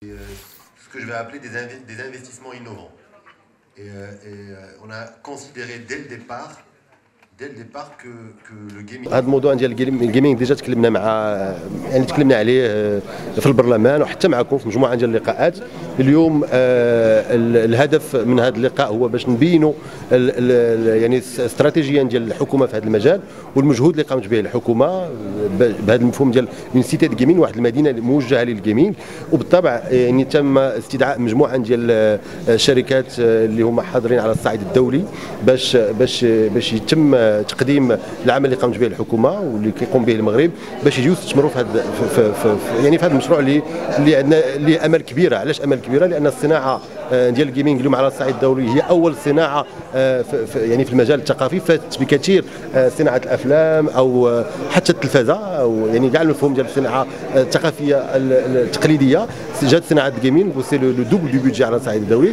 Ce que je vais appeler des investissements innovants. On a considéré dès le départ que le gaming. هذا الموضوع ديال الجيمنج ديجا تكلمنا تكلمنا عليه في البرلمان وحتى معكم في مجموعه ديال اللقاءات. اليوم الهدف من هذا اللقاء هو باش نبينوا يعني استراتيجيا ديال الحكومه في هذا المجال والمجهود اللي قامت به الحكومه بهذا المفهوم ديال من سيتي جيمنج، واحد المدينه موجهه للجيمنج. وبالطبع يعني تم استدعاء مجموعه ديال الشركات اللي هما حاضرين على الصعيد الدولي باش يتم تقديم العمل اللي قامت به الحكومه واللي كيقوم به المغرب باش يجيو يستثمروا في هذا يعني في هذا المشروع اللي عندنا اللي امل كبيره. علاش امل كبيره؟ لان الصناعه ديال الجيمنج اليوم على الصعيد الدولي هي اول صناعه يعني في المجال الثقافي فاتت بكثير صناعه الافلام او حتى التلفازه او يعني كاع المفهوم ديال الصناعه الثقافيه التقليديه جات صناعه الجيمنج وسي لو دوبل دو بيدجي على الصعيد الدولي.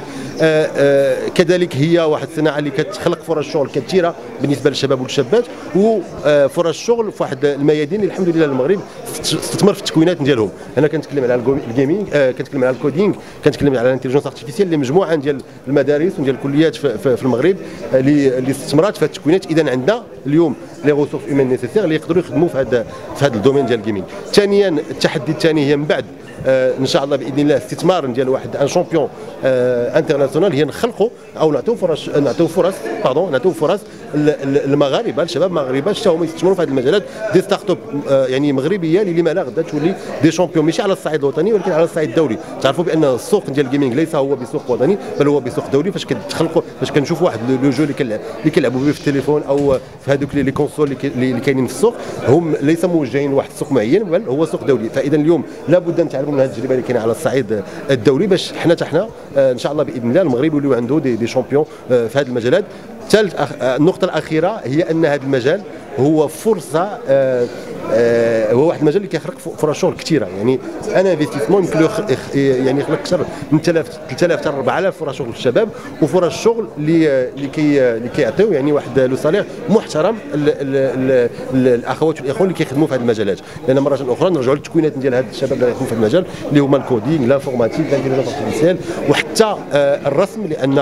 كذلك هي واحد الصناعه اللي كتخلق فرص شغل كثيره بالنسبه للشباب والشابات وفرص شغل في واحد الميادين اللي الحمد لله المغرب استثمر في التكوينات ديالهم. انا كنتكلم على الجيمنج، كنتكلم على الكودينغ، كنتكلم على الانتيليجنس ارتيفيسيال اللي مجموعه ديال المدارس وديال الكليات في المغرب اللي استثمرت في التكوينات. اذا عندنا اليوم لي ريسورس هيومان نيسيسير اللي يقدروا يخدموا في هذا الدومين ديال الجيمنج. ثانيا التحدي الثاني هي من بعد ان شاء الله باذن الله استثمار ديال واحد ان شامبيون انترناسيونال هي نخلقوا او نعطيو فرص المغاربه الشباب المغاربه حتى هما يستثمروا في هذه المجالات دي ستارت اب يعني مغربيه اللي لما لا غدا تولي دي شامبيون ماشي على الصعيد الوطني ولكن على الصعيد الدولي. تعرفوا بان السوق ديال الجيمنج ليس هو بسوق وطني بل هو بسوق دولي. فاش كتخلقوا فاش كنشوفوا واحد لو جو اللي كيلعبوا به في التليفون او في هذوك لي كونسول اللي كاينين في السوق هم ليس موجهين لواحد السوق معين بل هو سوق دولي. فاذا اليوم لابد نتعلموا من هذه التجربه اللي كاينه على الصعيد الدولي باش حنا ان شاء الله باذن الله المغرب يوليو عنده دي شامبيون في هذه المجالات. ثالث النقطه الاخيره هي ان هذا المجال هو فرصه هو واحد المجال اللي كيخلق فرص شغل كثيره. يعني انا انفستيسمون يمكن يعني يخلق اكثر من 3000 حتى 4000 فرص شغل للشباب وفرص شغل اللي كيعطيو يعني واحد لو سالير محترم الاخوات والاخوان اللي كيخدموا في هذه المجالات. لان مره اخرى نرجعوا للتكوينات ديال هذا الشباب اللي كيخدموا في المجال اللي هما الكودينغ لانفورماتيك الانتيليجنس ارتيفيسيال وحتى الرسم. لان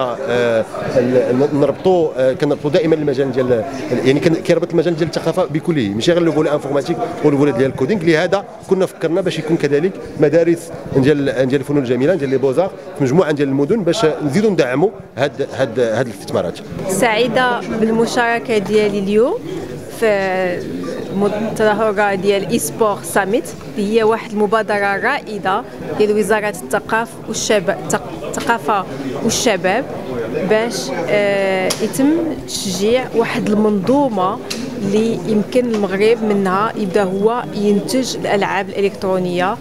كنربطوا دائما المجال ديال يعني كيربط المجال ديال الثقافه بكله ماشي غير لو فولي انفورماتيك والفولي ديال الكودينغ. لهذا كنا فكرنا باش يكون كذلك مدارس ديال الفنون الجميله ديال لي بوزار في مجموعه ديال المدن باش نزيدوا ندعموا هاد الاستثمارات. سعيده بالمشاركه ديالي اليوم في التظاهره ديال اي سبور ساميت اللي هي واحد المبادره رائده ديال وزاره الثقافه والشباب باش يتم تشجيع واحد المنظومه اللي يمكن المغرب منها يبدا هو ينتج الالعاب الالكترونيه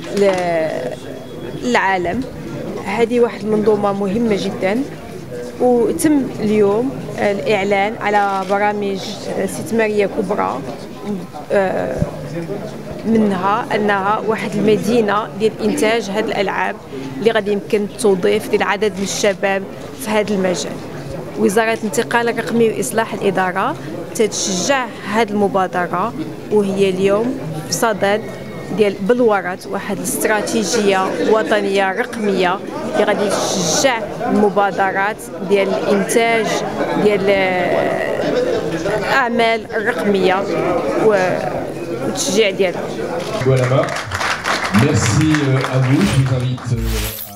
للعالم. هذه واحد المنظومه مهمه جدا وتم اليوم الاعلان على برامج استثماريه كبرى منها انها واحد المدينه ديال انتاج هذه الالعاب اللي غادي يمكن توظيف ديال عدد من الشباب في هذا المجال. وزاره الانتقال الرقمي واصلاح الاداره تتشجع هذه المبادره وهي اليوم في صدد ديال بلورة واحد الاستراتيجيه وطنيه رقميه اللي غادي تشجع المبادرات ديال الانتاج ديال الاعمال الرقميه والتشجيع ديالها. Merci à vous, je vous invite